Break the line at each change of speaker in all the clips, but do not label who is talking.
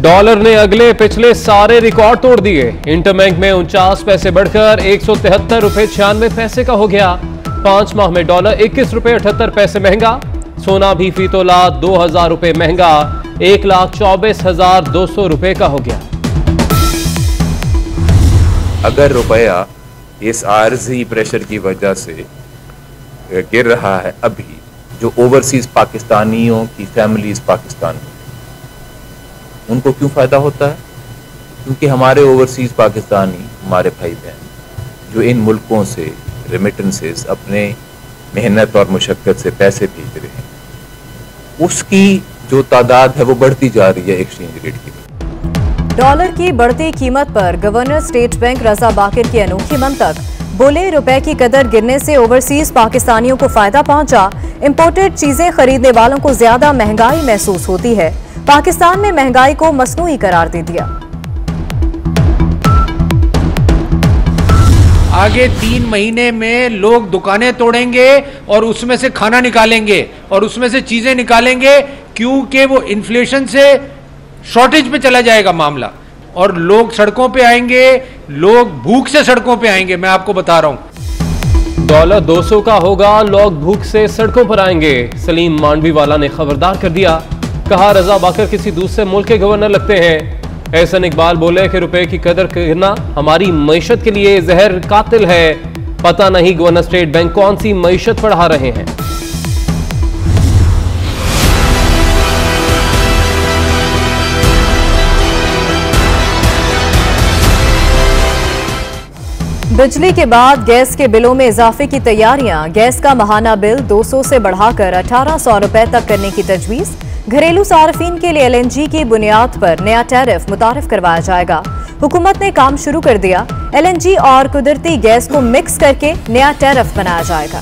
Dollar ने अगले पिछले सारे रिकॉर्ड तोड़ दिए। इंटरबैंक में 49 पैसे बढ़कर 173 रुपए 96 पैसे का हो गया। 5 माह में डॉलर 21 रुपए 78 पैसे महंगा। सोना भी फी तोला 2000 रुपए महंगा, 1,24,200 रुपए का हो गया।
अगर रुपया इस आर्जी प्रेशर की वजह से गिर रहा है, अभी जो ओवरसीज पाकिस्तानियों की फैमिलीज पाकिस्तान में, उनको क्यों फायदा होता है? क्योंकि हमारे ओवरसीज पाकिस्तानी, हमारे भाई बहन जो इन मुल्कों से रेमिटेंसेस अपने मेहनत और मुशक्कत से पैसे भेज रहे हैं, उसकी जो तादाद है वो बढ़ती जा रही है एक्सचेंज रेट की।
डॉलर की बढ़ती कीमत पर governor State Bank Raza Baqir की अनोखी मंतक। बोले, रुपए की कदर गिरने से ओवरसीज पाकिस्तानियों को फायदा पहुंचा। इंपोर्टेड चीजें खरीदने वालों को ज्यादा महंगाई महसूस होती है। पाकिस्तान में महंगाई को मसनूई करार दे दिया।
आगे 3 महीने में लोग दुकानें तोड़ेंगे और उसमें से खाना निकालेंगे और उसमें से चीजें निकालेंगे, क्योंकि वो इन्फ्लेशन से शॉर्टेज पे चला जाएगा मामला और लोग सड़कों पे आएंगे, लोग भूख से सड़कों पे आएंगे। मैं आपको बता रहा हूं,
डॉलर 200 का होगा, लोग भूख से सड़कों पर आएंगे। सलीम मांडवीवाला ने खबरदार कर दिया। कहा, रजा बाकर किसी दूसरे मुल्क के गवर्नर लगते हैं। एहसन इकबाल बोले कि रुपए की कदर करना हमारी मईशत के लिए जहर कातिल है। पता नहीं गवर्नर स्टेट बैंक कौन सी मईशत बढ़ा रहे हैं।
बिजली के बाद गैस के बिलों में इजाफे की तैयारियां। गैस का माहाना बिल 200 से बढ़ाकर 1800 रुपए तक करने की तजवीज। घरेलू सार्फिन के लिए एलएनजी की बुनियाद पर नया टैरिफ मुतारिफ करवाया जाएगा। हुकूमत ने काम शुरू कर दिया। एलएनजी और कुदरती गैस को मिक्स करके नया टैरिफ बनाया जाएगा।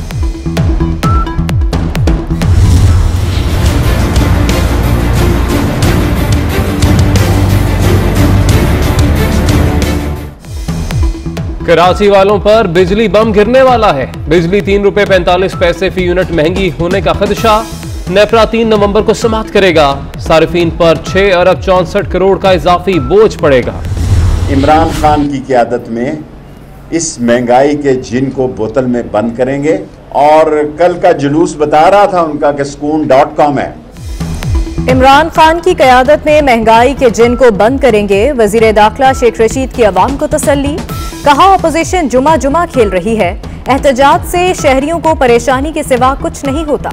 कराची वालों पर बिजली बम गिरने वाला है। बिजली 3 रुपए 45 पैसे फी यूनिट महंगी होने का खदशा। नेपरा 3 नवंबर को समाप्त करेगा। सार्फिन पर 6 अरब 64 करोड़ का इजाफी बोझ पड़ेगा।
इमरान खान की क़यादत में इस महंगाई के जिन को बोतल में बंद करेंगे। और कल का जुलूस बता रहा था उनका कि sukoon.com है।
इमरान खान की क़यादत में महंगाई के जिन को बंद करेंगे। वजीर दाखिला शेख रशीद की अवाम को तसल्ली। कहा, अपोजिशन जुमा जुमा खेल रही है। एहतजाज से शहरियों को परेशानी के सिवा कुछ नहीं होता।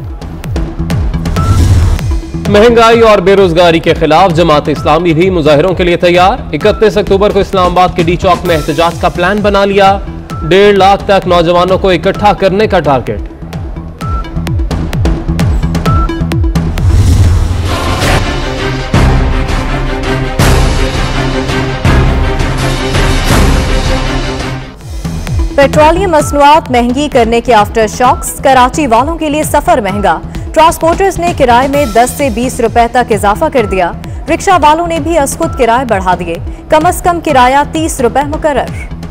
महंगाई और बेरोजगारी के खिलाफ जमात इस्लामी भी मुजाहिरों के लिए तैयार। 31 अक्टूबर को इस्लामाबाद के डी चौक में एहतजाज का प्लान बना लिया। 1.5 लाख तक नौजवानों को इकट्ठा करने का टारगेट।
पेट्रोलियम मसनूआत महंगी करने के आफ्टर शॉक्स। कराची वालों के लिए सफर महंगा। ट्रांसपोर्टर्स ने किराए में 10 से 20 रुपए तक इजाफा कर दिया। रिक्शा वालों ने भी खुद किराए बढ़ा दिए। कम से कम किराया 30 रुपए मुकर्रर।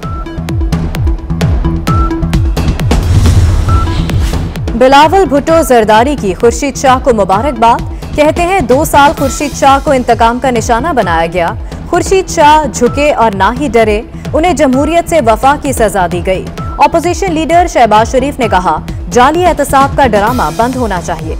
बिलावल भुट्टो जरदारी की खुर्शीद शाह को मुबारकबाद। कहते हैं 2 साल खुर्शीद शाह को इंतकाम का निशाना बनाया गया। खुर्शीद शाह झुके और ना ही डरे। उन्हें जमहूरियत से वफा की सजा दी गई। ऑपोजिशन लीडर शहबाज शरीफ ने कहा, जाली एहतसाब का ड्रामा बंद होना चाहिए।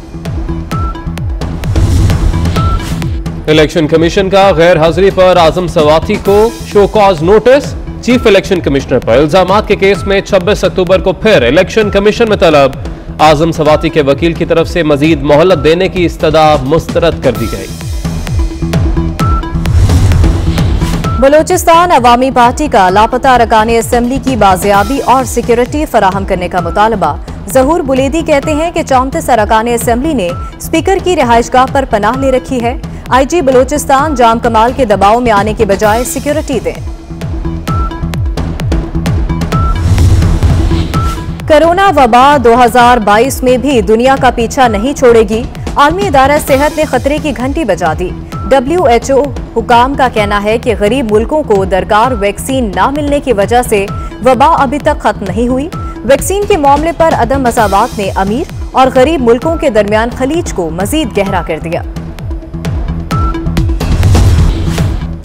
इलेक्शन कमीशन का गैर हाजिरी पर आजम सवाती को show cause notice. Chief election commissioner पर इल्जामात के केस में 26 अक्टूबर को फिर इलेक्शन कमीशन में तलब। आजम सवाती के वकील की तरफ से मजीद मोहलत देने की इस्तदा मुस्तरद कर दी गई।
बलोचिस्तान अवामी पार्टी का लापता अरकान असेंबली की बाजियाबी और सिक्योरिटी फराहम करने का मुतालबा। जहूर बुलेदी कहते हैं कि 34 अरकान असेंबली ने स्पीकर की रिहाइशगाह पर पनाह ले रखी है। आईजी बलोचिस्तान जाम कमाल के दबाव में आने के बजाय सिक्योरिटी दें। कोरोना वबा 2022 में भी दुनिया का पीछा नहीं छोड़ेगी। आलमी इदारा सेहत ने खतरे की घंटी बजा दी। WHO हुकाम का कहना है कि गरीब मुल्कों को दरकार वैक्सीन न मिलने की वजह से वबा अभी तक खत्म नहीं हुई। वैक्सीन के मामले पर अदम मसावात ने अमीर और गरीब मुल्कों के दरमियान खलीज को मजीद गहरा कर दिया।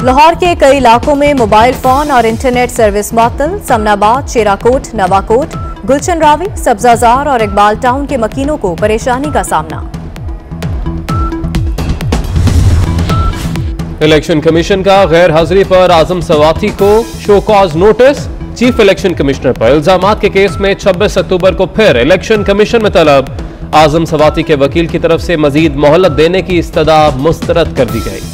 लाहौर के कई इलाकों में मोबाइल फोन और इंटरनेट सर्विस मुअत्तल। समनाबाद, शेराकोट, नवाकोट, गुलशन रावी, सब्जाजार और इकबाल टाउन के मकीनों को परेशानी का सामना।
इलेक्शन कमीशन का गैर हाजिरी पर आजम सवाती को show cause notice. Chief election commissioner पर इल्जामात के केस में 26 अक्टूबर को फिर इलेक्शन कमीशन में तलब। आजम सवाती के वकील की तरफ से मजीद मोहलत देने की इस्तदा मुस्तरद कर दी गई।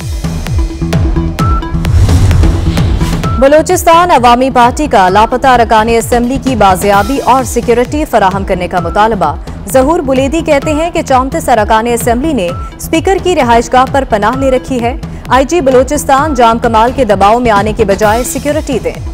बलोचिस्तान अवामी पार्टी का लापता अरकान असेंबली की बाजियाबी और सिक्योरिटी फराहम करने का मुतालबा। जहूर बुलेदी कहते हैं कि 34 अरकान असेंबली ने स्पीकर की रिहाइशगाह पर पनाह ले रखी है। IG बलोचिस्तान जाम कमाल के दबाव में आने के बजाय सिक्योरिटी दें।